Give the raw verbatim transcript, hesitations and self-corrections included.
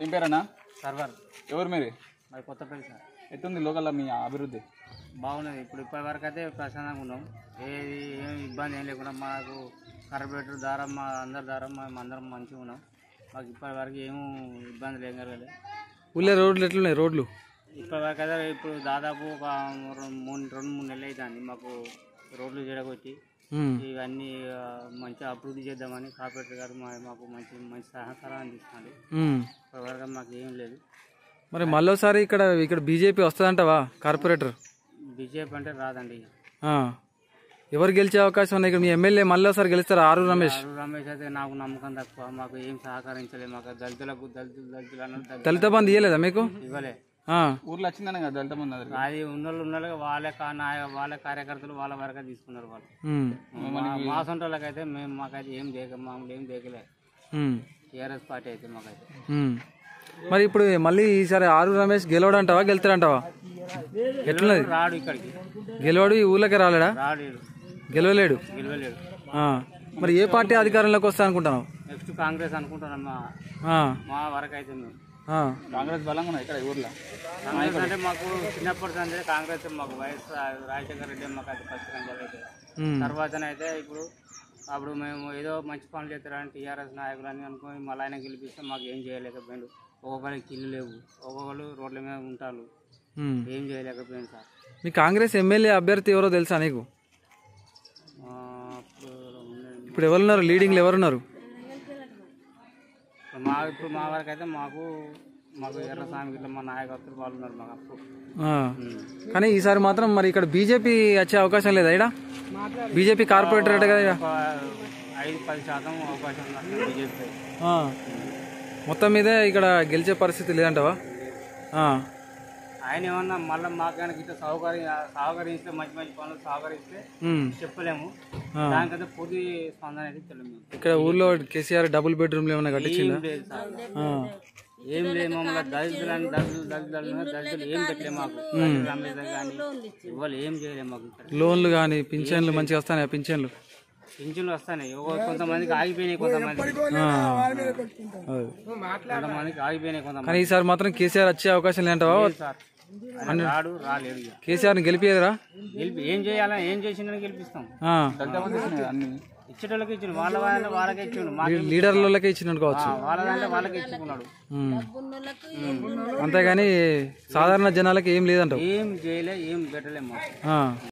ఏం పేరన్నా? సర్వర్. ఎవరు మీరు? మరి కొత్తపల్లి సార్. ఎట్లుంది లోకల్లో మీ అభివృద్ధి? బాగున్నది. ఇప్పుడు ఇప్పటి వరకు అయితే ప్రశాంతంగా ఉన్నాం. ఏది ఏమి ఇబ్బంది ఏం లేకుండా మాకు కార్పొరేటర్ ద్వారా మా అందరి ద్వారా మేము అందరం మంచిగా ఉన్నాం. మాకు ఇప్పటి వరకు ఏమీ ఇబ్బందులు ఏం కలగలేదు. ఊళ్ళో రోడ్లు ఎట్లున్నాయి? రోడ్లు ఇప్పటి వరకు అయితే ఇప్పుడు దాదాపు ఒక మూడు రెండు మూడు నెలలు అవుతుంది మాకు రోడ్లు చెడగొట్టి ఇవన్నీ మంచిగా అభివృద్ధి చేద్దామని కార్పొరేటర్ గారు మాకు మంచి మంచి సహకారం అందిస్తున్నాడు. ఇప్పటి వరకు మాకు ఏం లేదు. మరి మళ్ళీసారి ఇక్కడ ఇక్కడ బీజేపీ వస్తుందంటవా? కార్పొరేటర్ బీజేపీ అంటే రాదండి. ఎవరు గెలిచే అవకాశం ఉన్నాయి? ఇక్కడ మీ ఎమ్మెల్యే మళ్ళీసారి గెలుస్తారు ఆరు రమేష్. ఆరు రమేష్ అయితే నాకు నమ్మకం తక్కువ. మాకు ఏం సహకరించలేదు. మాకు దళితులకు దళితులు దళితులు అన్నది దళిత బంధు ఇవ్వలేదా మీకు? ఇవ్వలే. ఊర్లో వచ్చిందనే కదా దళిత బంధు. అది ఉన్నోళ్ళు ఉన్నోళ్ళు వాళ్ళ వాళ్ళ కార్యకర్తలు వాళ్ళ వరకే తీసుకున్నారు వాళ్ళు. మా సొంత వాళ్ళకైతే మేము మాకైతే ఏం దేక మామూలు ఏం దేకలే టీఆర్ఎస్ పార్టీ అయితే మాకైతే. మరి ఇప్పుడు మళ్ళీ ఈసారి ఆరు రమేష్ గెలవడంటావా గెలుతాడంటావా? ఎట్లున్నది? రాడు ఇక్కడికి, గెలవాడు. ఈ ఊళ్ళకే రాలేడా? రాడు, గెలవలేడు. గెలవలేడు. మరి ఏ పార్టీ అధికారంలోకి వస్తా అనుకుంటున్నావు? నెక్స్ట్ కాంగ్రెస్ అనుకుంటున్నాం. మా వరకు అయితే మేము కాంగ్రెస్ బలంగా ఉన్నాయి ఇక్కడ ఊర్లో. కాంగ్రెస్ అంటే మాకు చిన్నప్పటి అంటే కాంగ్రెస్ మాకు వైఎస్ రాజశేఖర రెడ్డి మాకు అది పచ్చికంజాలు అయితే తర్వాతనైతే ఇప్పుడు అప్పుడు మేము ఏదో మంచి పనులు చేస్తారని టీఆర్ఎస్ నాయకులు అని అనుకుని మళ్ళీ ఆయన గెలిపిస్తే మాకు ఏం చేయలేకపోయాడు. ఒక్కొక్కరికి ఇల్లు లేవు, ఒక్కొక్కరు రోడ్ల మీద ఉంటారు, ఏం చేయలేకపోయింది సార్. మీ కాంగ్రెస్ ఎమ్మెల్యే అభ్యర్థి ఎవరో తెలుసా నీకు? ఇప్పుడు ఎవరున్నారు లీడింగ్లో? ఎవరున్నారు మా ఇప్పుడు మా వరకు అయితే మాకు మాకు ఎర్రస్వామి గిట్ల మా నాయకత్వం వాళ్ళు ఉన్నారు మాకు అప్పుడు. కానీ ఈసారి మాత్రం మరి ఇక్కడ బీజేపీ వచ్చే అవకాశం లేదా? ఇక్కడ బీజేపీ కార్పొరేటర్ అంటే కదా ఐదు పది శాతం అవకాశం ఉంది బీజేపీ. మొత్తం మీద ఇక్కడ గెలిచే పరిస్థితి లేదంటవా? ఆయన ఏమన్నా మళ్ళీ మాకు కనుక ఇట్లా సౌకర్యం సహకరిస్తే మంచి మంచి పనులు సహకరిస్తే చెప్పలేము. దానికైతే పూర్తి స్పందన అయితే తెలియదు. ఇక్కడ ఊర్లో కేసీఆర్ డబుల్ బెడ్రూమ్లు ఏమైనా కట్టించిందా? ఏం లేదు. మమ్మల్ని దళితులని దళితులు దళితులు దళితులు ఏం పెట్టలేము మాకు. రమేష్ కానీ ఇవాళ ఏం చేయలేము మాకు. లోన్లు కానీ పింఛన్లు మంచిగా వస్తాయి? పింఛన్లు పింఛన్లు వస్తాయి. కొంతమందికి ఆగిపోయినాయి, కొంతమంది కొంతమందికి ఆగిపోయినాయి కొంతమంది. కానీ ఈసారి మాత్రం కేసీఆర్ వచ్చే అవకాశం లేదంటావా? రాడు, రాలేదు. కేసీఆర్ గెలిపియదురా? గెలిపి ఏం చేయాలని ఏం చేసిందని గెలిపిస్తాం. ఇచ్చేటోళ్ళకి ఇచ్చిండు, వాళ్ళ వాళ్ళ వాళ్ళకే ఇచ్చిండు, లీడర్లకే ఇచ్చిండు కావచ్చు. వాళ్ళదంటే వాళ్ళకే ఇచ్చుకున్నాడు. అంతేగాని సాధారణ జనాలకి ఏం లేదంటావు? ఏం చేయలే, ఏం పెట్టలేము.